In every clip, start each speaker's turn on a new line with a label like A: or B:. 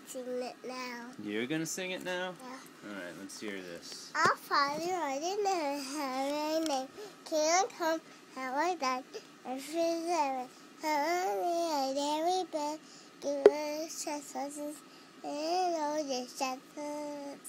A: sing it now.
B: You're gonna sing it now?
A: Yeah.
B: Alright, let's hear this.
A: Our Father, art in heaven, hallowed name. Kingdom come, hallowed thy earth is heaven. Hallowed every bed. Give us trespasses, and all the shackles.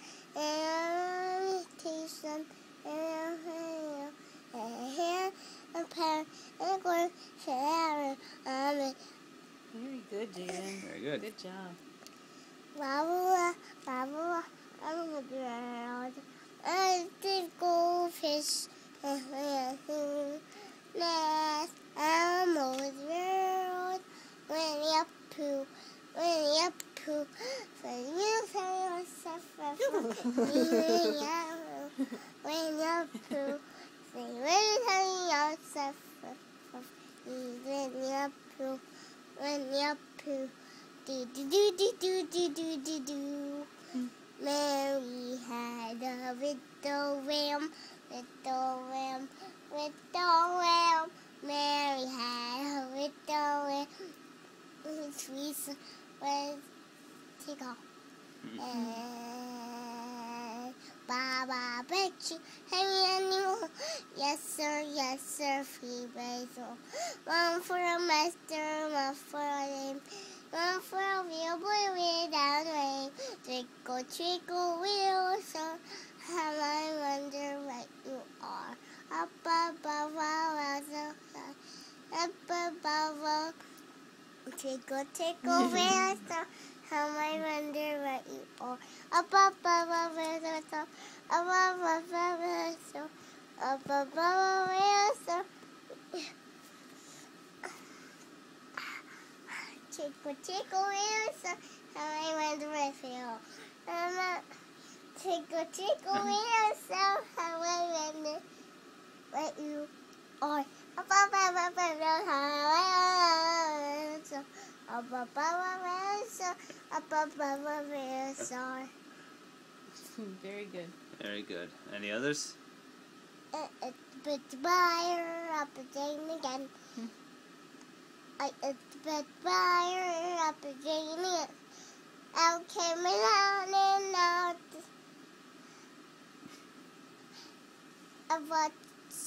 A: And teach them, and hear and power and glory forever. Amen.
C: Very good, Jaden.
B: Very good.
C: Good job.
A: Blah, blah, blah, I'm a girl. I think goldfish. Last animal is world. When you poo, when you say yourself when you poo, say yourself when you poo. Do do do do do do do do. Mary had a little lamb, little lamb, little lamb. Mary had a little lamb. Sweet was tickle. And Baba bet you any animal. Yes sir, free basil. One for a master, one for a name. One for a real boy without rain. Twinkle, twinkle, little star. How I wonder what you are. Up above all the sky. Up above all. Twinkle, twinkle, little star. How I wonder what you are. Up above the star. Up above the star. Up above the star. Tickle, tickle, little how I wonder if you are. Tickle, tickle, little how I wonder what you are. Up above the
C: Very good.
B: Very good. Any others?
A: It's a bit fire up again. It's a bit fire up again. Out came around and out. About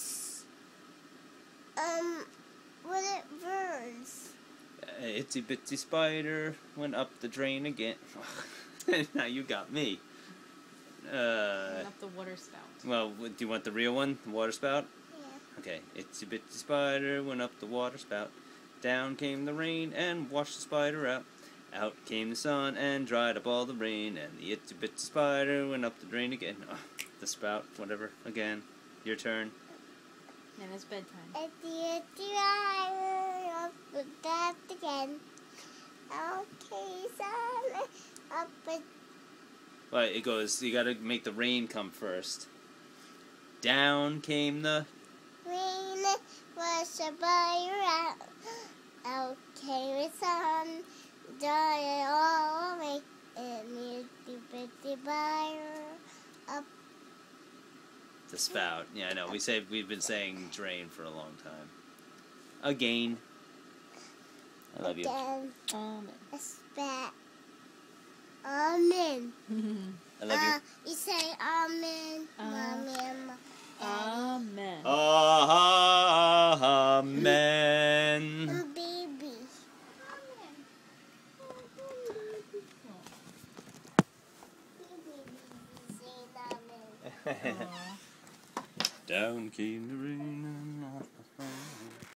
A: what it burns.
B: Itsy bitsy spider went up the drain again. Now you got me.
C: Up the water spout.
B: Well, do you want the real one? The water spout?
A: Yeah.
B: Okay. Itsy bitsy spider went up the water spout. Down came the rain and washed the spider out. Out came the sun and dried up all the rain. And the itsy bitsy spider went up the drain again. Oh, the spout, whatever. Again. Your turn.
C: And it's bedtime.
A: At the fire up that again. Okay, son. Up it.
B: But it goes, you gotta make the rain come first. Down came the...
A: Rain was a fire out. Out came the sun. Dried it all away. And the fire up.
B: The spout. Yeah, I know. We've been saying drain for a long time. Again. I love you.
A: Again.
C: Amen.
A: A spat. Amen.
B: I love you.
A: You say amen. Amen.
C: Amen.
B: Amen.
A: Baby. Amen.
B: Down came the rain and